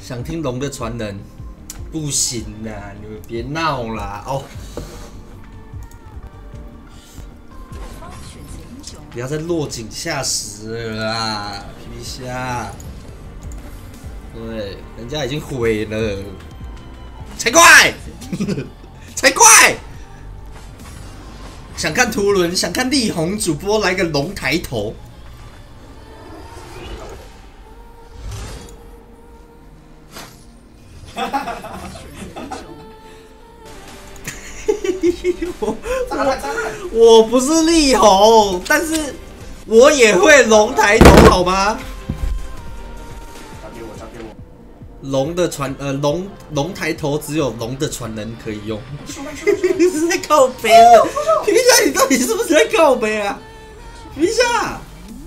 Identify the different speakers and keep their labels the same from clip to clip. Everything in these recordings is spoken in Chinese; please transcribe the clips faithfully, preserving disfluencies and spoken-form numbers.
Speaker 1: 想听龙的传人，不行啦，你们别闹啦哦！不要再落井下石了啦，皮皮虾。对，人家已经毁了，才怪，才怪！想看图伦，想看力宏主播来个龙抬头。我我不是力宏，但是我也会龙抬头，好吗？
Speaker 2: 交给我，交给我。
Speaker 1: 龙的传呃龙龙抬头只有龙的传人可以用。你是在靠背了？皮皮虾，你到底是不是在靠背啊？皮皮虾。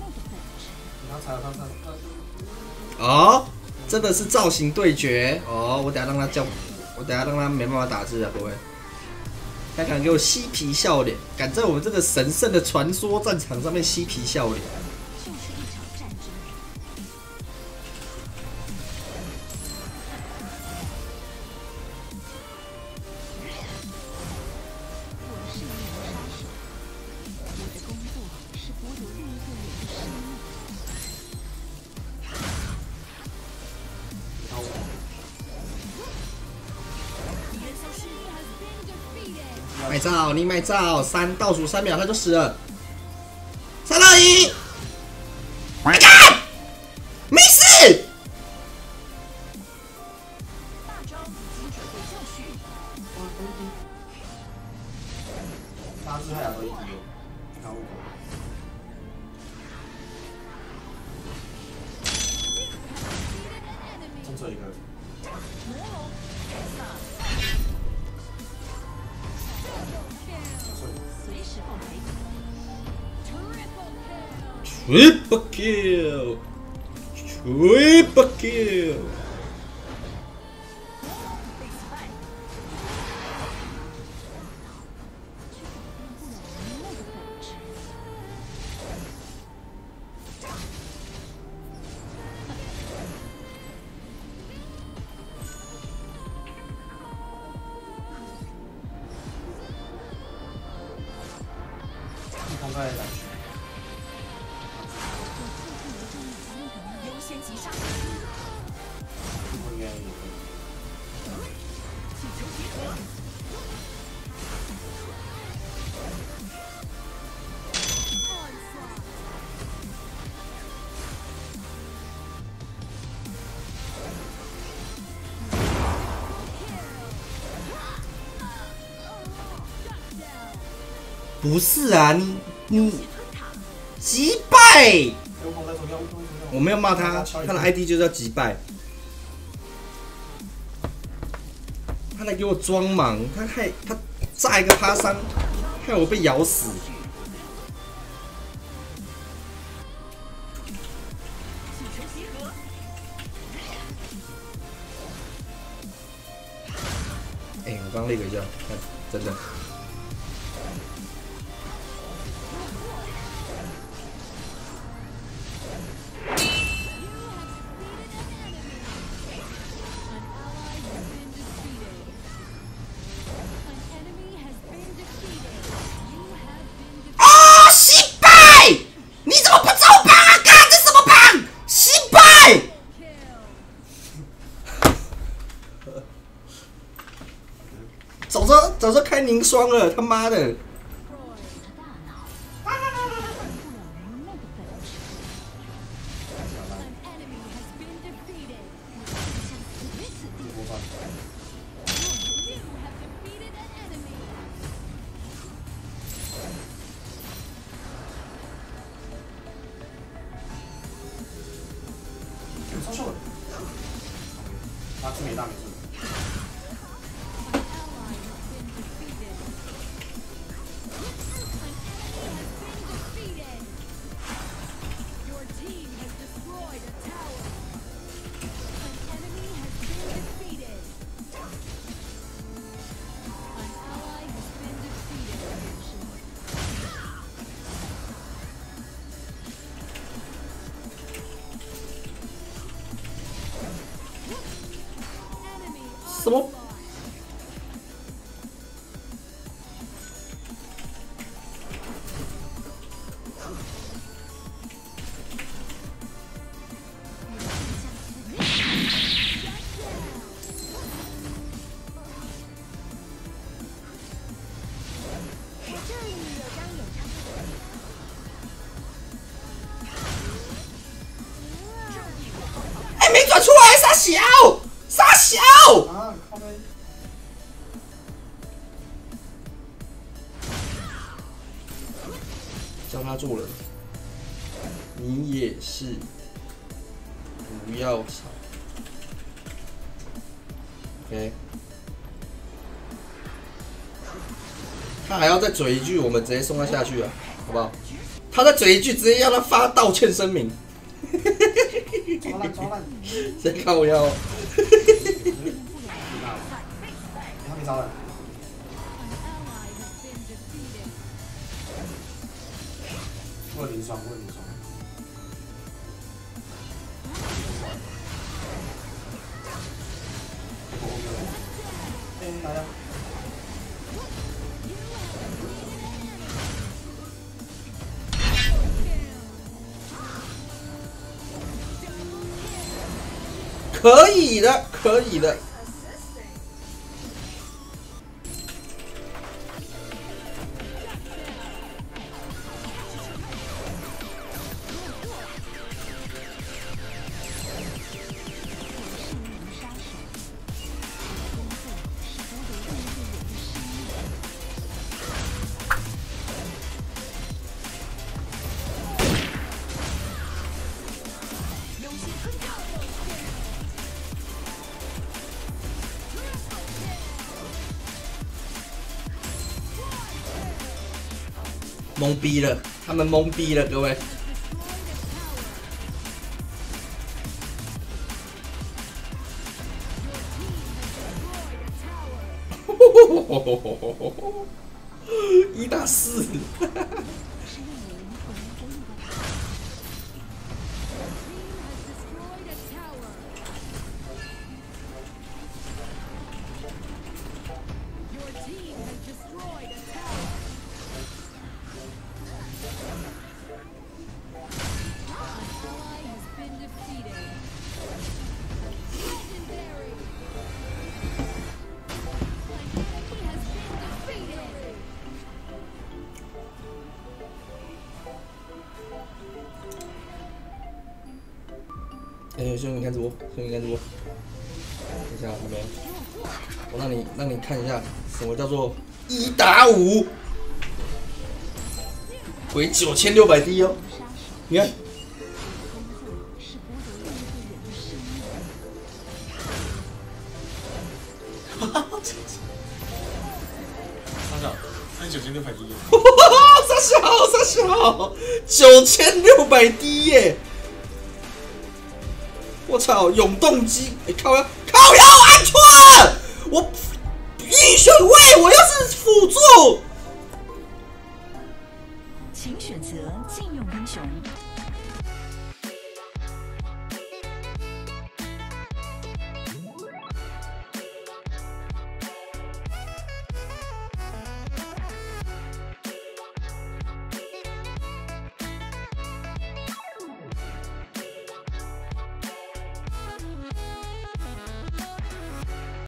Speaker 1: 哦，真的是造型对决哦！我等下让他叫，我等下让他没办法打字啊，各位。他敢给我嬉皮笑脸，敢在我们这个神圣的传说战场上面嬉皮笑脸。卖照，你卖照，三倒数三秒他就死了。三二一，快干！没事。
Speaker 2: 大致还有一滴，看我。中这一个。
Speaker 1: Triple kill! Triple kill!
Speaker 2: 刚才来。
Speaker 1: 不是啊，你你击败！我没有骂他，他的 I D 就叫击败。他来给我装忙，他害他炸一个趴伤，害我被咬死。哎、欸，我刚那个一下，看真的。早知道早知道开凝霜了，他妈的！
Speaker 2: 超秀了，大致没大没事。
Speaker 1: 什么？哎，没转出来，傻小，傻小！
Speaker 2: 啊，靠背。
Speaker 1: 叫他做人，你也是，不要吵。OK， 他还要再嘴一句，我们直接送他下去啊，好不好？他再嘴一句，直接要他发道歉声明。
Speaker 2: 抓烂抓烂！
Speaker 1: 谁靠腰？
Speaker 2: 他没招了。我有零双，我有零双。哎，来呀！
Speaker 1: 可以的，可以的。懵逼了，他们懵逼了，各位。一打四。哎、欸，兄弟，你看直播，兄弟，你看直播。等一下，有没有？我让你让你看一下什么叫做一打五，回九千六百滴哦。你看，
Speaker 2: 哈哈，三小，三九千六百滴。
Speaker 1: 傻小，傻小，九千六百滴耶！我操，永动机，哎、欸、靠腰，靠腰按错了，我英雄位，我要是辅助。